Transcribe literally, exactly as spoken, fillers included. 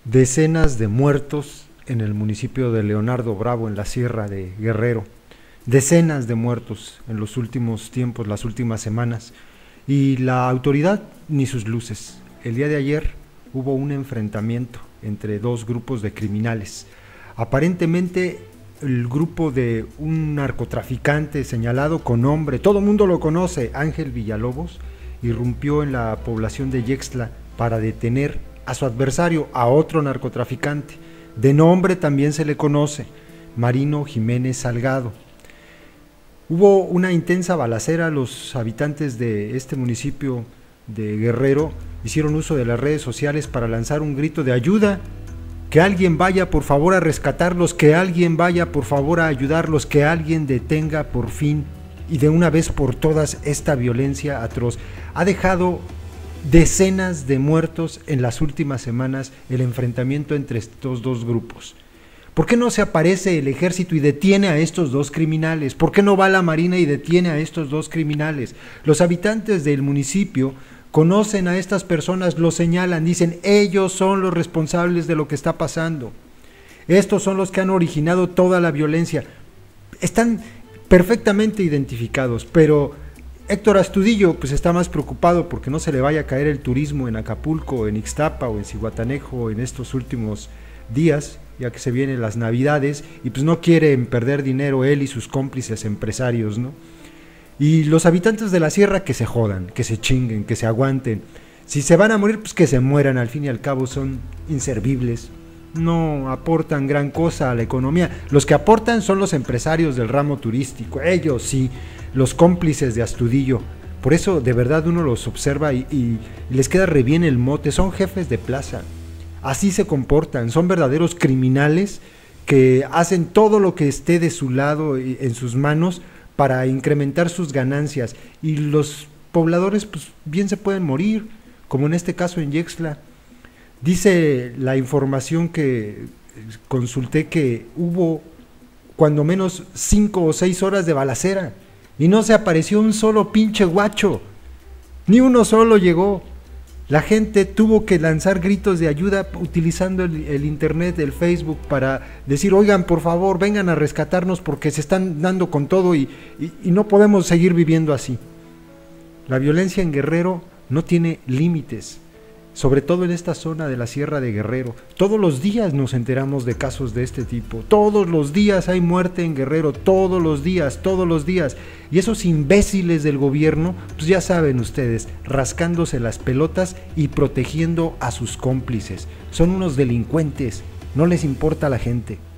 Decenas de muertos en el municipio de Leonardo Bravo, en la Sierra de Guerrero. Decenas de muertos en los últimos tiempos, las últimas semanas. Y la autoridad ni sus luces. El día de ayer hubo un enfrentamiento entre dos grupos de criminales. Aparentemente el grupo de un narcotraficante señalado con nombre, todo el mundo lo conoce, Ángel Villalobos, irrumpió en la población de Yextla para detener a su adversario, a otro narcotraficante. De nombre también se le conoce, Marino Jiménez Salgado. Hubo una intensa balacera. Los habitantes de este municipio de Guerrero hicieron uso de las redes sociales para lanzar un grito de ayuda, que alguien vaya por favor a rescatarlos, que alguien vaya por favor a ayudarlos, que alguien detenga por fin y de una vez por todas esta violencia atroz. Ha dejado decenas de muertos en las últimas semanas el enfrentamiento entre estos dos grupos. ¿Por qué no se aparece el ejército y detiene a estos dos criminales? ¿Por qué no va la marina y detiene a estos dos criminales? Los habitantes del municipio conocen a estas personas, los señalan, dicen, ellos son los responsables de lo que está pasando. Estos son los que han originado toda la violencia. Están perfectamente identificados, pero Héctor Astudillo pues está más preocupado porque no se le vaya a caer el turismo en Acapulco, en Ixtapa o en Zihuatanejo en estos últimos días, ya que se vienen las Navidades, y pues no quieren perder dinero él y sus cómplices empresarios, ¿no? Y los habitantes de la sierra que se jodan, que se chinguen, que se aguanten. Si se van a morir, pues que se mueran, al fin y al cabo son inservibles, no aportan gran cosa a la economía. Los que aportan son los empresarios del ramo turístico, ellos sí, los cómplices de Astudillo. Por eso de verdad uno los observa y, y, y les queda re bien el mote, son jefes de plaza. Así se comportan, son verdaderos criminales que hacen todo lo que esté de su lado y en sus manos para incrementar sus ganancias, y los pobladores pues bien se pueden morir, como en este caso en Yextla. Dice la información que consulté que hubo cuando menos cinco o seis horas de balacera y no se apareció un solo pinche guacho, ni uno solo llegó. La gente tuvo que lanzar gritos de ayuda utilizando el, el internet, el Facebook, para decir, oigan, por favor, vengan a rescatarnos porque se están dando con todo y, y, y no podemos seguir viviendo así. La violencia en Guerrero no tiene límites, sobre todo en esta zona de la Sierra de Guerrero. Todos los días nos enteramos de casos de este tipo, todos los días hay muerte en Guerrero, todos los días, todos los días. Y esos imbéciles del gobierno, pues ya saben ustedes, rascándose las pelotas y protegiendo a sus cómplices. Son unos delincuentes, no les importa a la gente.